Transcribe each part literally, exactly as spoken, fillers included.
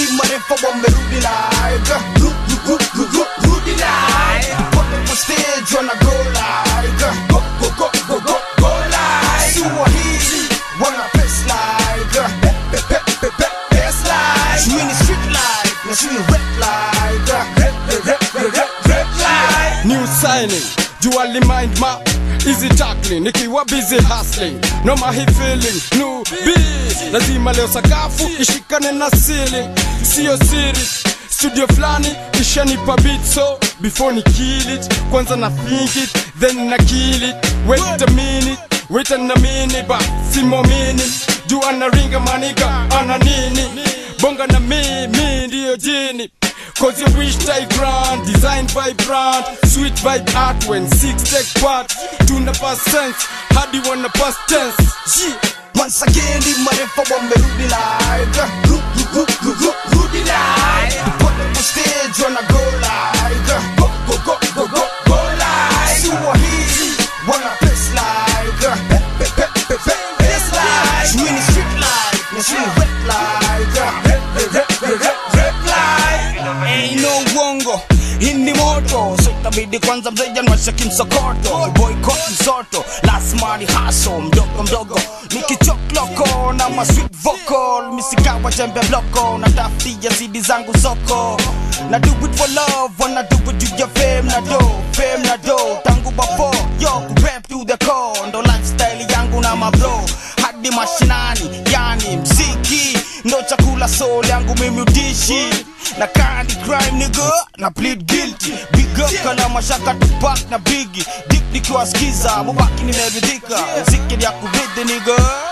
Marefaz wamerudi live. Rudi live. Wote kwa stage wana go live. Go go go go go go live. Swahili wana pace live. Pe pe pe pe pe pace live. Swini street live. Na swini rap live. Rap rap rap rap live. New signing, dually mind map. Easy tackling, nikiwa busy hustling. No mahi feeling, new beat. Lazima leo sakafu, ishikane na ceiling. Sio siri, studio Flani ishanipa beat. So, before ni kill it, kwanza na think it, then na kill it. Wait a minute, wait a minute, but see more minutes. Juu anaringa maniga, ana nini. Bonga na mi, mi ndiyo jini. Cause you wish I grand, designed by brand. Sweet vibe art when six take part. Tuna past sense, hadi wanna past tense. Yeah. Once again the Marefaz wamerudi live. Rudi live. Wote kwa stage wana go live. Go go go go go go live. Swahili wana pace live. Pe pe pe pe pe pace live. Swini street live. Na swini rap live. Rap rap rap rap rap live. Ain't no wongo hindi moto, so itabidi kwanza mzeja nwasha kimsokoto. Boycott msoto, last money hustle. Mdogo mdogo, nikichokloko na ma sweet vocal. Misikawa jembe bloko, na taftia zidi zangu soko. Na do it for love, wanna do it juu ya fame na do. Fame na do, tangu bafo, yo rap to the core. Ndo lifestyle yangu na mabro, hadi mashinani, yani mziki ndo chakula soul yangu mimi udishi. Na candy crime nigga, na plead guilty. Big up kala mashaka Tupac na Biggie. Deep nikiwa skiza, mubaki nimeridhika. Mziki ni ya kuridi nigga.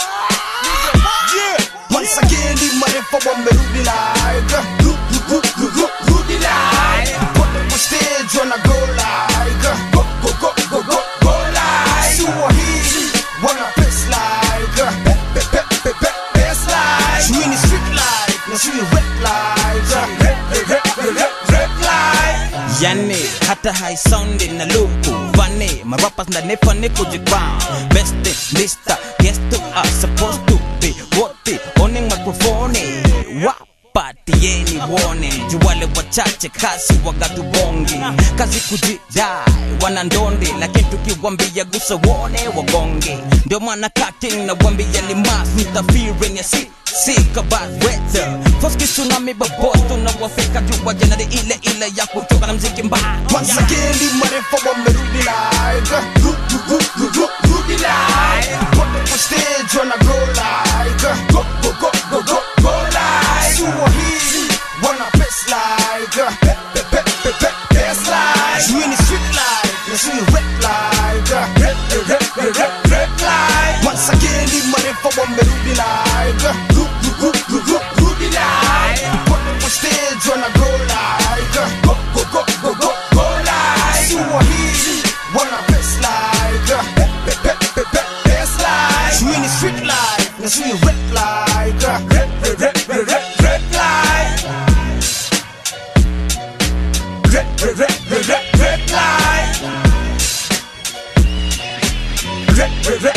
Yeah. Once again the Marefaz wamerudi live. Rudi live. Wote kwa stage wana go live. Go go go go go go live. Swahili wana pace live. Pe pe pe pe pe pace live. Swini street live. Na swini rap live. Yani hata high sounding na luku Vane, marapas na nefane kujikbang. Best in lista, guess to us supposed to be. Wote, owning microphone wapati yeni wone. Juwale wachache kasi wagatu bongi. Kazi kujidai, wanandonde. Lakini tukiwambia gusa wone wagonge. Ndio maana cutting na wambia limas. Mtafiri ya si Sick about weather. First kiss tsunami babos tunawafika jua jana ile ile ya kutoka na mziki mbaya. Once again the Marefaz wamerudi live. Rudi live. Wote kwa stage wana go live. Go go go go go go live. Swahili wana pace live. Pe pe pe pe pe pace live. Swini street live. Na swini rap live. Rap rap rap rap rap live. Once again the Marefaz wamerudi live. Rudi live. Wote kwa stage wana go live. Go go go go go go live. Swahili wana pace live. Pe pe pe pe pe pace live. Swini street live. Na swini rap live. Rap rap rap rap rap live. Rap rap rap rap rap live. Rap rap